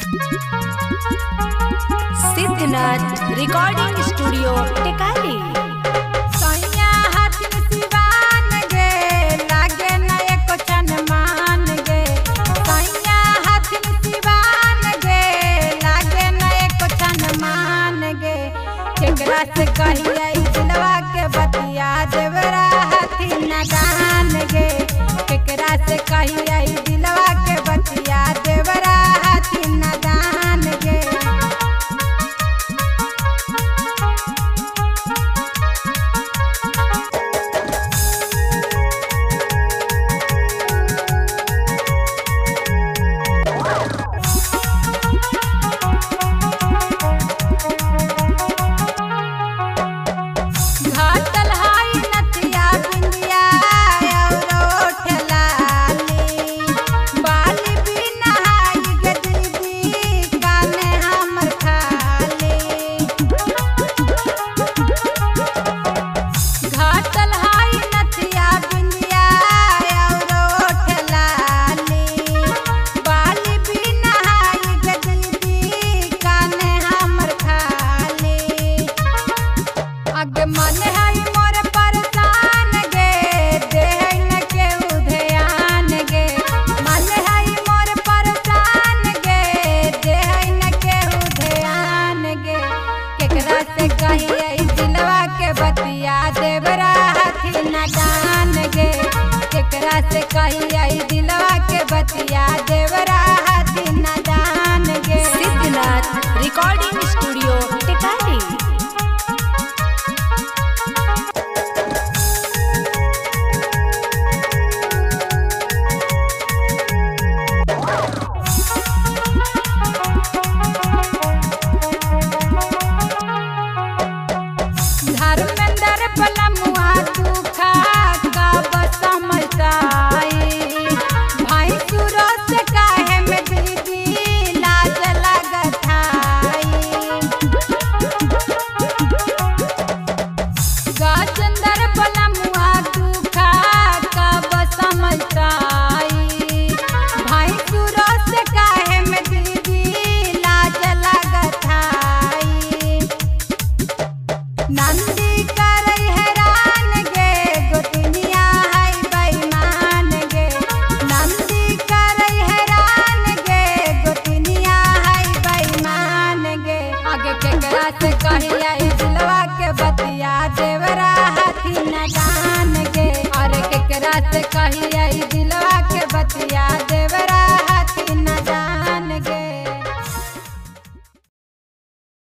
Siddhnath recording studio टेकाली। सैया हाथिन सिवान गे लागे न एको छन मान गे। सैया हाथिन सिवान गे लागे न एको छन मान गे। केकरा से कहिए दिलवा के बतिया देवरा हाथिन गान गे। केकरा से कहिए दिलवा के बतिया देवरा हाथिन गान गे। घाटल हाई नथिया बिंदिया और ठेलाली। बाली भी नहाई गे दीदी काने हमर खाली। घाटल हाई नथिया बिंदिया और ठेलाली। बाली भी नहाई गे दीदी काने हमर खाली। आगे मन है मोर परेशान गे देह न के ध्यान गे। मन है मोर परेशान गे देह न के ध्यान गे। केकरा से कहिए दिलवा के बतिया देवरा हाथिन गान गे। केकरा से कहिए दिलवा के बतिया देवरा हाथिन गान गे। सिद्धनाथ रिकॉर्डिंग स्टूडियो टेकाली। धर्मेंद्र पलमुआ दुखा का बसमताई। भाई सूरज से काहे में दीदी लाज लगत हाई। गजेंद्र पलमुआ दुखा का बसमताई। भाई सूरज से काहे में दीदी लाज लगत हाई। नंदी करई हैरान गे गोतनिया है बेईमान गे। नंदी करई हैरान गे गोतनिया है बेईमान गे। आगे केकरा से